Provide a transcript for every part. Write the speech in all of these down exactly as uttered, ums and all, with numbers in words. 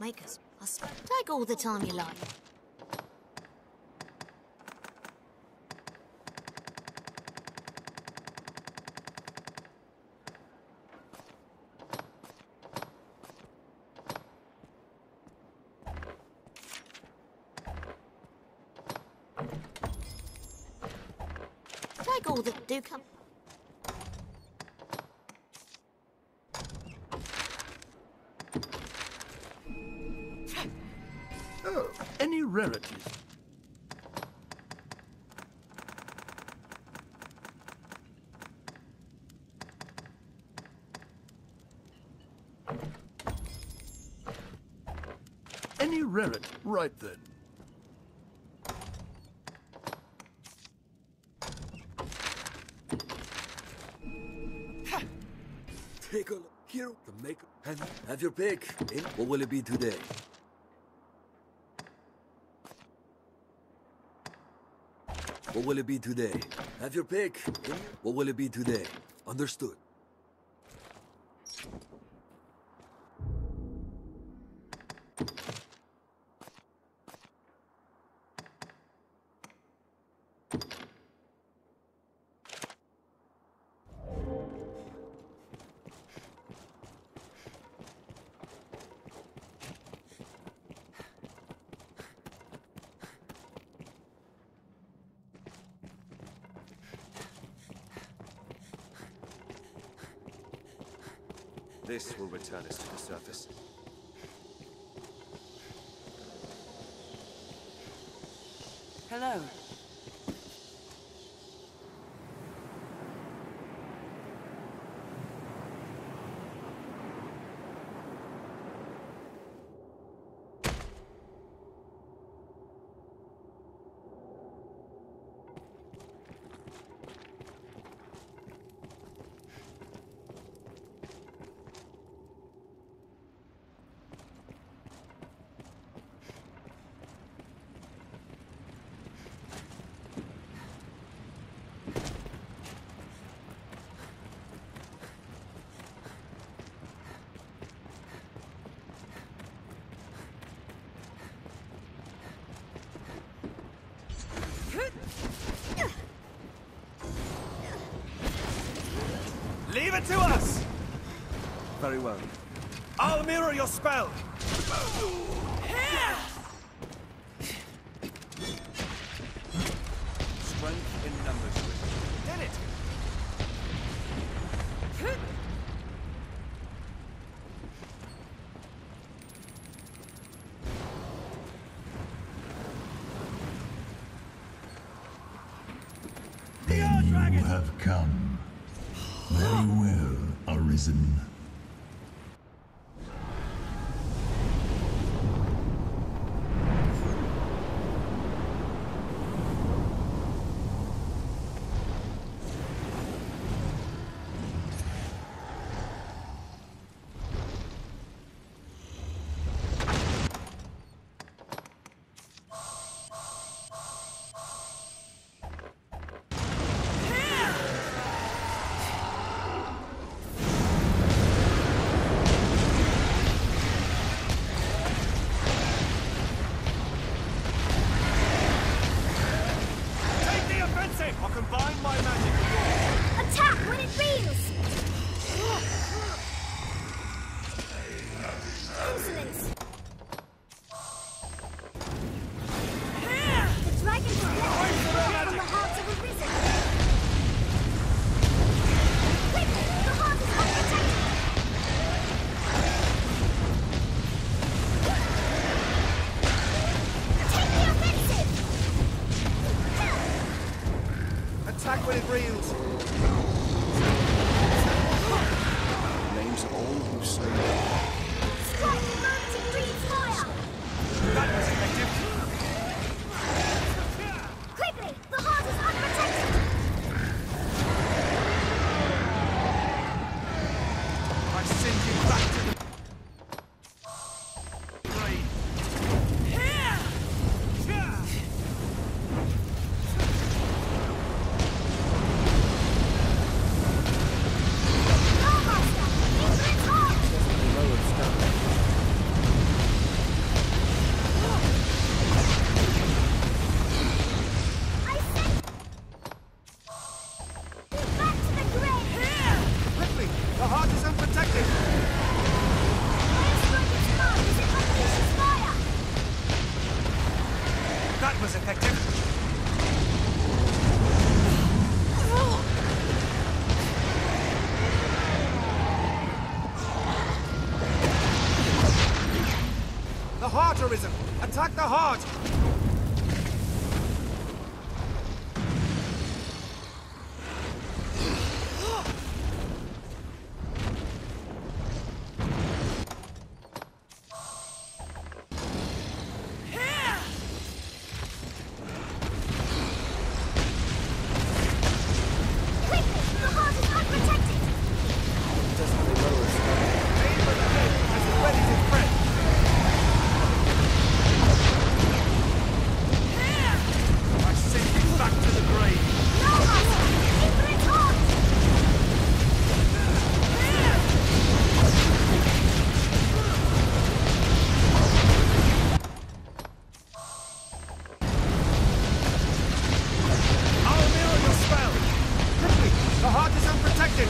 matchmakers. I s- Take all the time you like. Take all that do come. Oh, any rarities? Any rarity? Right then. Take a look here, the make and have your pick. In what will it be today? What will it be today? Have your pick. In what will it be today? Understood. This will return us to the surface. Hello. Leave it to us! Very well. I'll mirror your spell! Strength in numbers. Did it! You have come. Very well, Arisen. I'll combine my magic with yours. Attack when it reels! Insolence! The dragon is born from the hearts of Arisen! Quickly! The heart is unprotected! Take the offensive! Attack when it reels. Names all who slay. Strike the moment it breathes fire! That was effective. Quickly! The heart is unprotected! I send you back to the brain. The heart is unprotected! Airstriker's command as it unleashes fire! That was effective! The heart arisen! Attack the heart! Quickly! The heart is unprotected! Desperately lower stamina. Aim for the head as it readies its breath. I send you back to the grave. No, Master! Aim for its heart! I'll mirror your spell! Quickly! The heart is unprotected!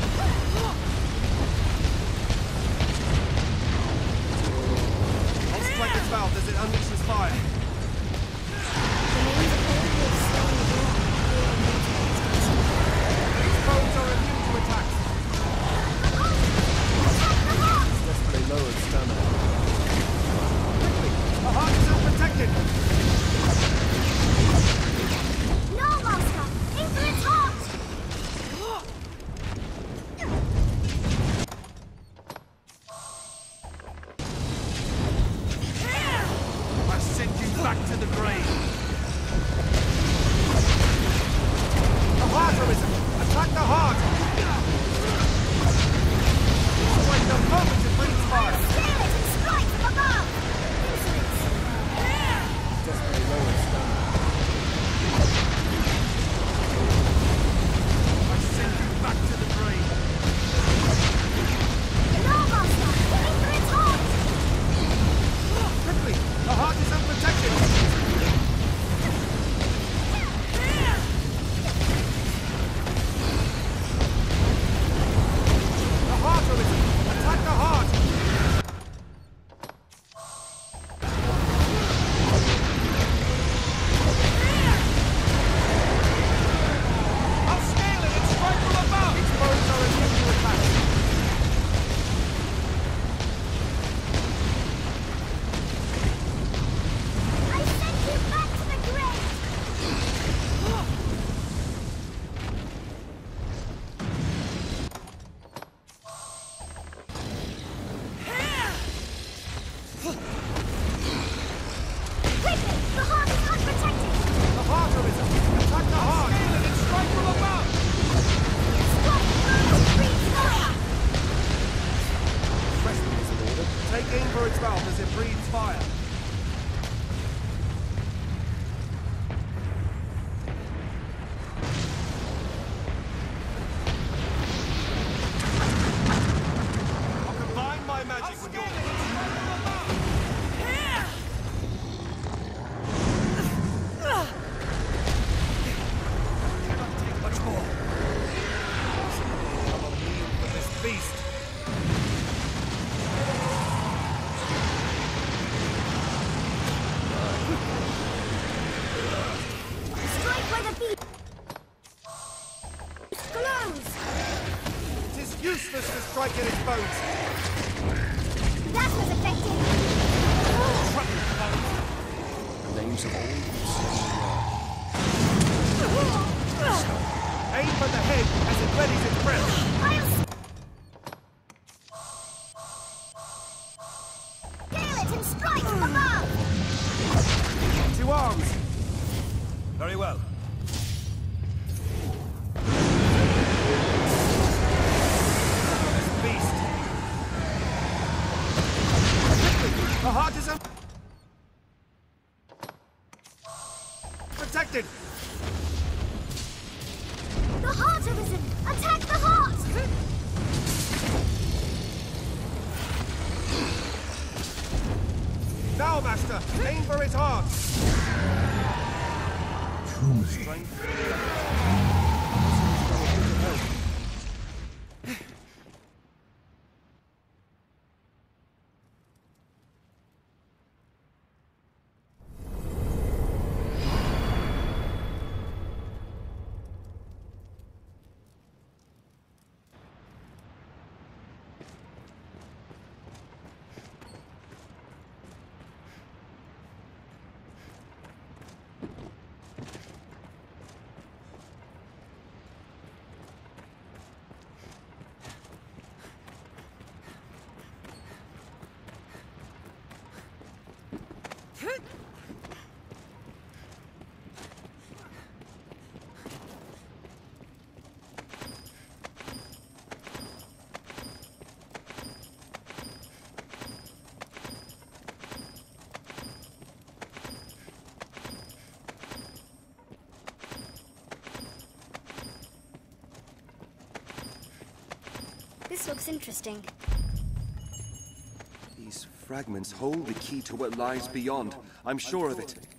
I'll strike its valve as it unleashes fire. These bones are immune to attacks. Desperately lowered stamina. Quickly! The heart is unprotected! No, Master! Aim for its heart! I send you back to the grave. The heart arisen! Attack the heart! Wait the moment it brings fire! Scale it and strike from above! Desperately lowered stamina. I send you back to the grave. No, Master! Aim for its heart! Quickly! The heart is unprotected! The heart arisen! Attack the heart! I'll scale it and strike from above! Its bones are immune to attack. I send you back to the grave! Quickly! The heart is unprotected! The heart arisen! Attack the heart! Scale it and strike from above! Strike! Burn! Breathe fire! Resting is in order. Take aim for its valve as it breathes fire. I'll combine my magic with yours. Cannot take much more. I'm immune from this beast. Strike where the beat glows! It is useless to strike at its bones. That was effective! Names of all Aim for the head as it readies its breath. I'll scale it and strike from above! Two arms. Very well. This beast. Quickly, the heart is un protected. The heart arisen! Attack the heart! Now, Master, aim for its heart. Truly, This looks interesting. These fragments hold the key to what lies beyond. I'm sure of it.